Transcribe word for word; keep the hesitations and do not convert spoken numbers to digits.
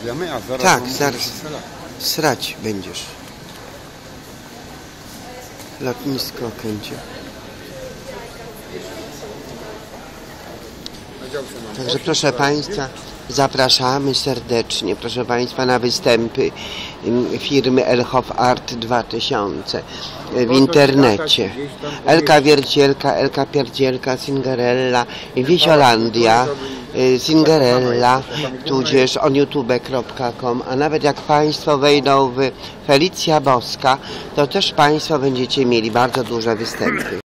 zarabiamy, a zaraz Tak, mam zaraz. strzelać. Srać będziesz. Lotnisko Okęcie. Także proszę Państwa, zapraszamy serdecznie, proszę Państwa, na występy firmy Elhoff Art dwa tysiące w internecie. Elka Wiercielka, Elka Pierdzielka, Cinderella, Wisiolandia, Cinderella, tudzież on youtube kropka com, a nawet jak Państwo wejdą w Felicja Boska, to też Państwo będziecie mieli bardzo duże występy.